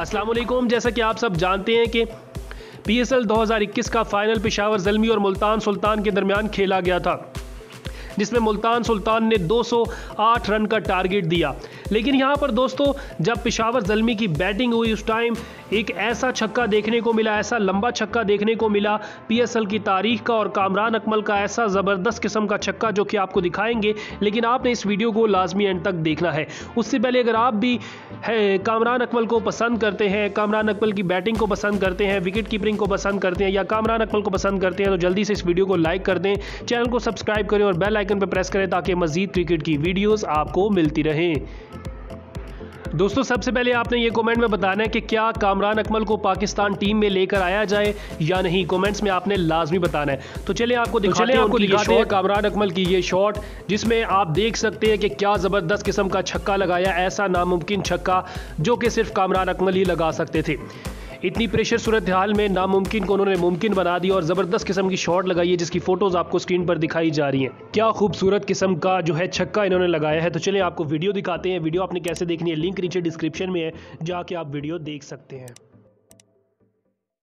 अस्सलाम वालेकुम। जैसा कि आप सब जानते हैं कि PSL 2021 का फाइनल पेशावर ज़ल्मी और मुल्तान सुल्तान के दरमियान खेला गया था, जिसमें मुल्तान सुल्तान ने 208 रन का टारगेट दिया। लेकिन यहाँ पर दोस्तों जब पेशावर ज़ल्मी की बैटिंग हुई उस टाइम एक ऐसा छक्का देखने को मिला, ऐसा लंबा छक्का देखने को मिला PSL की तारीख का, और कामरान अकमल का ऐसा ज़बरदस्त किस्म का छक्का जो कि आपको दिखाएंगे। लेकिन आपने इस वीडियो को लाजमी एंड तक देखना है। उससे पहले अगर आप भी कामरान अकमल को पसंद करते हैं, कामरान अकमल की बैटिंग को पसंद करते हैं, विकेट कीपिंग को पसंद करते हैं या कामरान अकमल को पसंद करते हैं, तो जल्दी से इस वीडियो को लाइक कर दें, चैनल को सब्सक्राइब करें और बेल आइकन पर प्रेस करें ताकि मजीद क्रिकेट की वीडियोस आपको मिलती रहें। दोस्तों सबसे पहले आपने ये कमेंट में बताना है कि क्या कामरान अकमल को पाकिस्तान टीम में लेकर आया जाए या नहीं। कमेंट्स में आपने लाजमी बताना है। तो चलिए आपको दिखाते हैं कामरान अकमल की ये शॉट, जिसमें आप देख सकते हैं कि क्या ज़बरदस्त किस्म का छक्का लगाया, ऐसा नामुमकिन छक्का जो कि सिर्फ कामरान अकमल ही लगा सकते थे। इतनी प्रेशर सूरत हाल में नामुमकिन को उन्होंने मुमकिन बना दिया और ज़बरदस्त किस्म की शॉट लगाई है, जिसकी फ़ोटोज़ आपको स्क्रीन पर दिखाई जा रही हैं। क्या खूबसूरत किस्म का जो है छक्का इन्होंने लगाया है। तो चलिए आपको वीडियो दिखाते हैं। वीडियो आपने कैसे देखनी है, लिंक नीचे डिस्क्रिप्शन में है, जाके आप वीडियो देख सकते हैं।